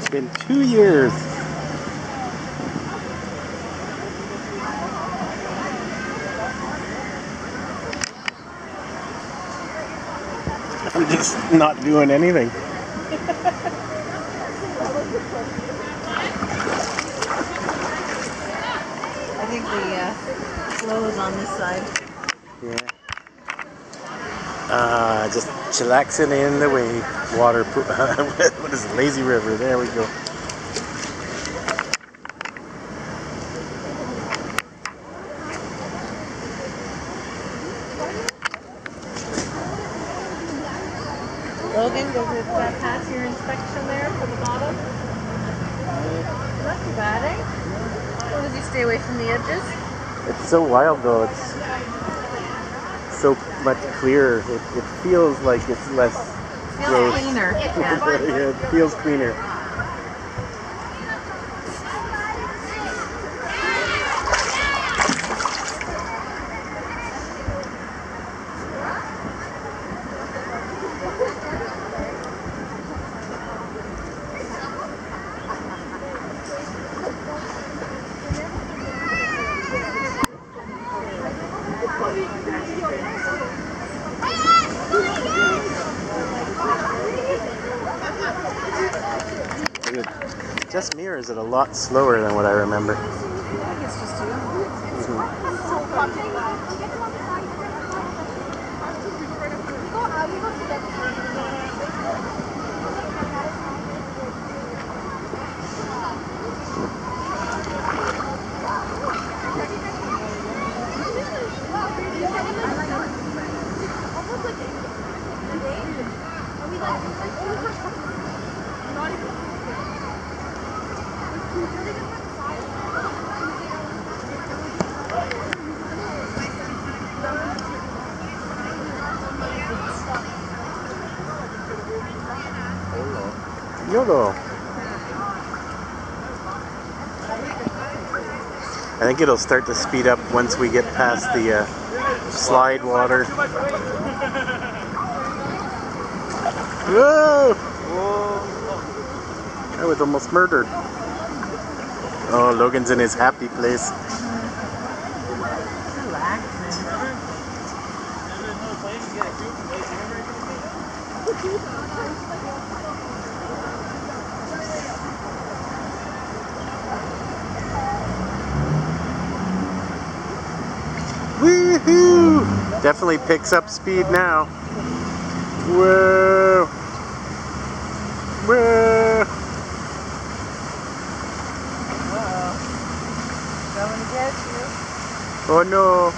It's been 2 years. I'm just not doing anything. I think the flow is on this side. Yeah. Just chillaxing in the wave. Water. What is it? Lazy river. There we go. Logan, does it pass your inspection there for the bottom? Not too bad, eh? As long as you stay away from the edges. It's so wild though. It's so much clearer. It feels like it's less gross. Cleaner. Yeah. Yeah, it feels cleaner. It just mirrors it a lot slower than what I remember. I think it's just you. YOLO. I think it'll start to speed up once we get past the slide water. Whoa! I was almost murdered. Oh, Logan's in his happy place. Woohoo! Definitely picks up speed now. Whoa! Whoa! Coming to get you. Oh no!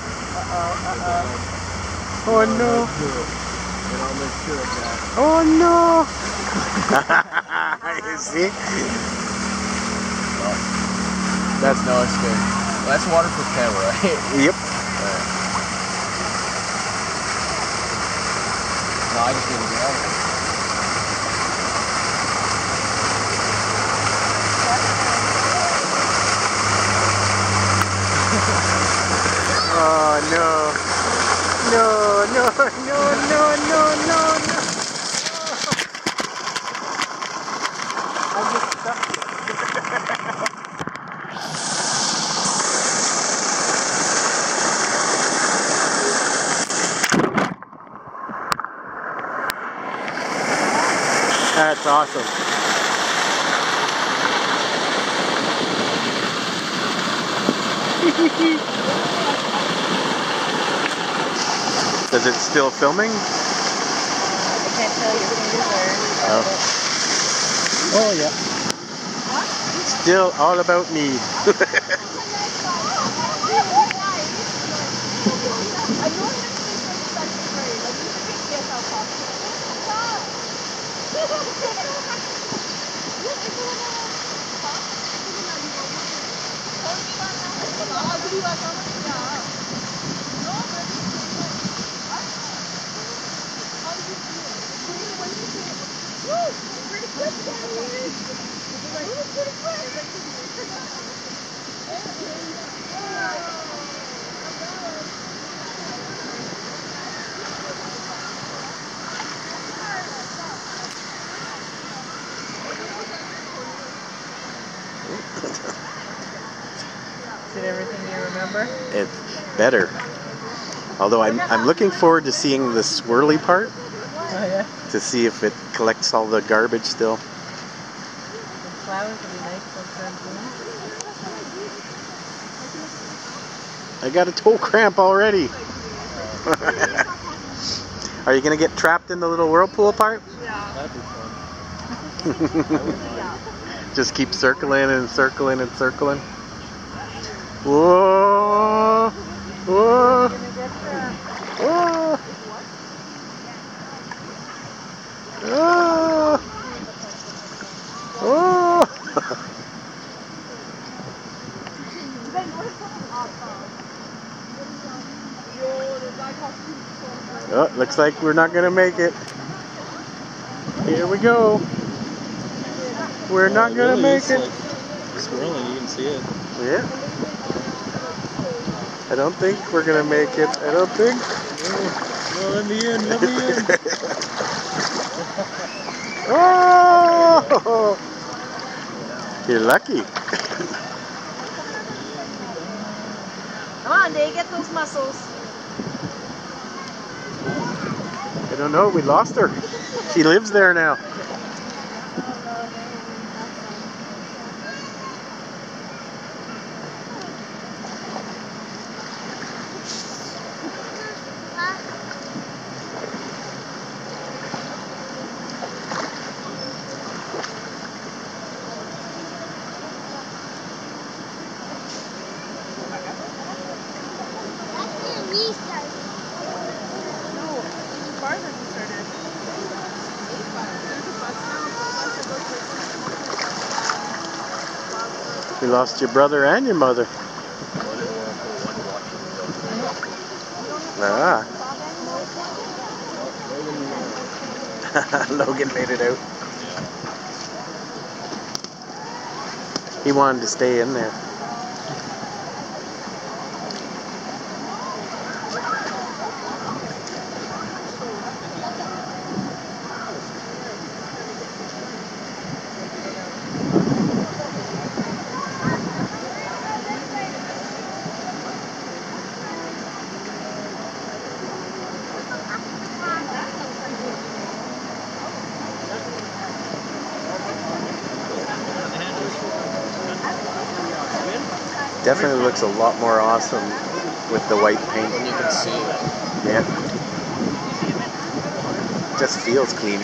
Oh no! Oh no! You see? That's no escape. That's waterproof camera, right? Yep. No, I just need to get out of it. Oh no. No, no, no, no, no, no, no. I'm just stuck. That's awesome. Is it still filming? I can't tell your fingers are. Oh yeah. Still all about me. it everything you remember? It's better. Although I'm looking forward to seeing the swirly part. Oh yeah. To see if it collects all the garbage still. The flowers will be nice when I got a toe cramp already. Are you gonna get trapped in the little whirlpool part? Yeah. That'd be fun. Just keep circling and circling and circling. Whoa! Whoa! Whoa! Oh! Oh! Oh, looks like we're not gonna make it. Here we go. We're not gonna make it. Like swirling, you can see it. Yeah. I don't think we're gonna make it. I don't think. No, let me in, let me in. Oh! You're lucky. Come on, Day, get those muscles. I don't know. We lost her. She lives there now. You lost your brother and your mother. Ah. Logan made it out. He wanted to stay in there. Definitely looks a lot more awesome with the white paint. And you can see it. Yeah. Just feels cleaner.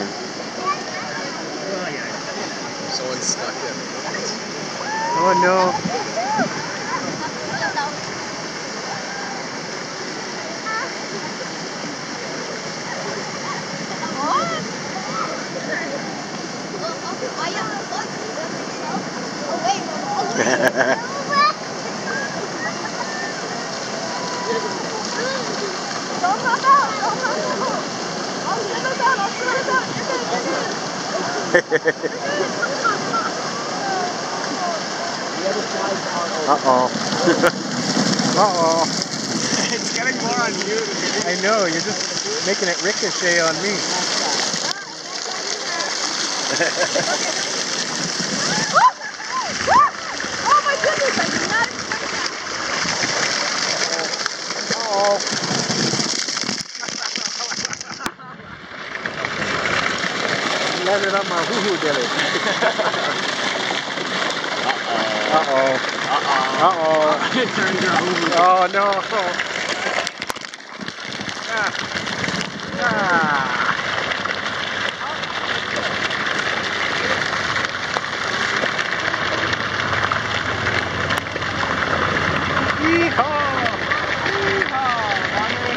Someone's stuck in. Oh no. Uh-oh. Uh-oh. It's getting more on you. I know, you're just making it ricochet on me. Oh my goodness, I did not expect that. Uh-oh. Landed on my hoo-hoo dilly. Uh-oh. Uh-oh. It turned your own. Oh no. Ah. Ah. Yeehaw! Yeehaw, mommy.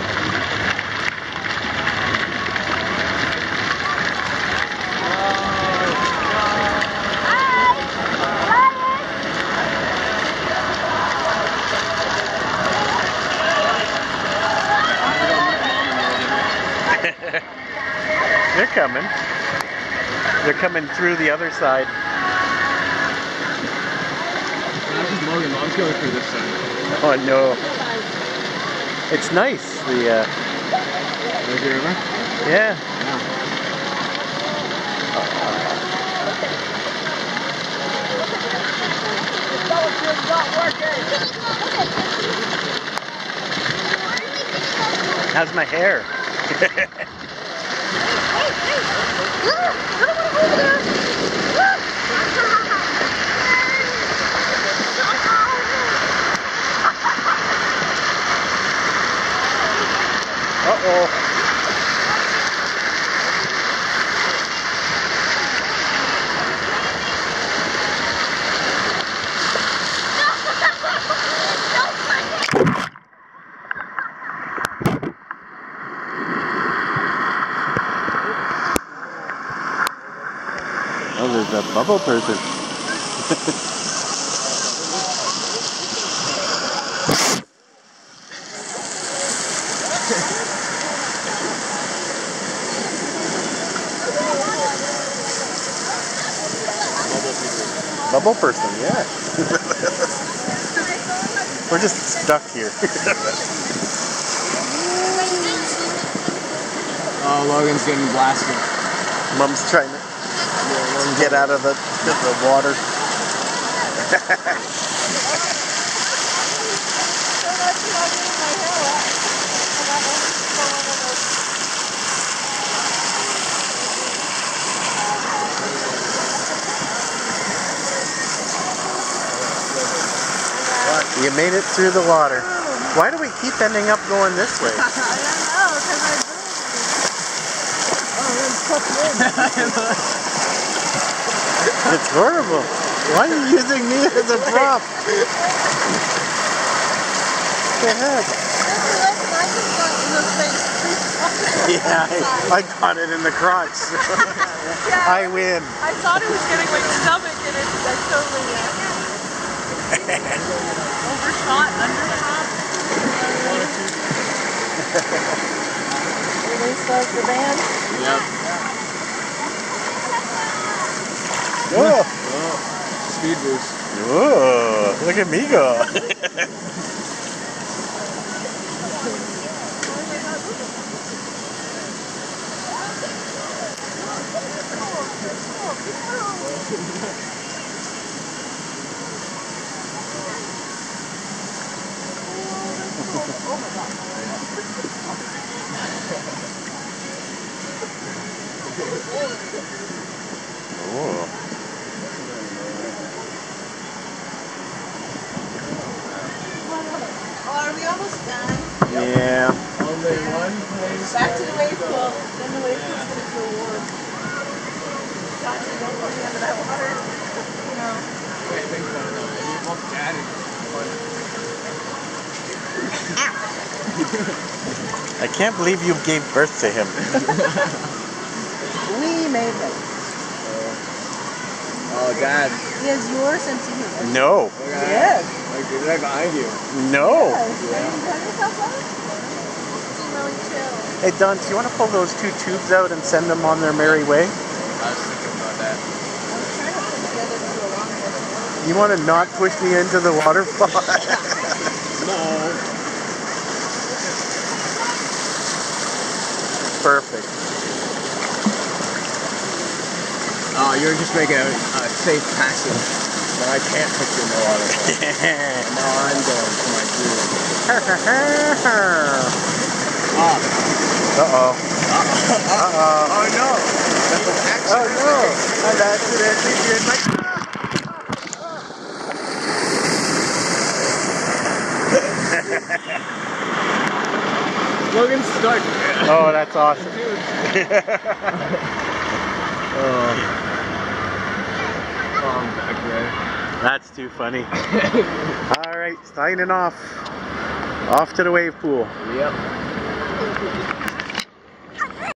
They're coming. They're coming through the other side. This is Logan. Mom's going through this side. Oh no. It's nice. The There's your river? yeah. Not working. How's my hair? Uh-oh. Oh, there's a bubble person. Bubble person, yeah. We're just stuck here. Oh, Logan's getting blasted. Mom's trying to get out of the water. You made it through the water. Why do we keep ending up going this way? I don't know, because I It's horrible. Why are you using me as a prop? What the heck? Yeah, I caught it in the crotch. Yeah, I win. I thought it was getting my stomach and I totally overshot, undershot. Release the band. Yep. Whoa. Speed boost. Whoa, look at me go. Oh. Are we almost done? Yeah. Only one place. Back to the wave pool. Then the wave pool's going to feel warm. Gosh, you don't want me under that water. No. Wait, think about it though. You want Dad in. I can't believe you gave birth to him. We made it. Oh, Dad. He has your sense of humor. No. Yes. Like, is that behind you? No. Yes. Are you enjoying yourself, Bubba? Seem really chill. Hey, Don, do you want to pull those two tubes out and send them on their merry way? I was thinking about that. I was trying to put together to a long distance. You want to not push me into the waterfall? No. Perfect. Oh, you're just making a safe passage. But I can't put you in the water. And now I'm going to my groove. Uh-oh. Uh-oh. Oh, no. That's an accident. Oh, no. I've accidentally did my... Logan's stuck. Oh, that's awesome. Oh, I'm back there. That's too funny. All right, signing off. Off to the wave pool. Yep.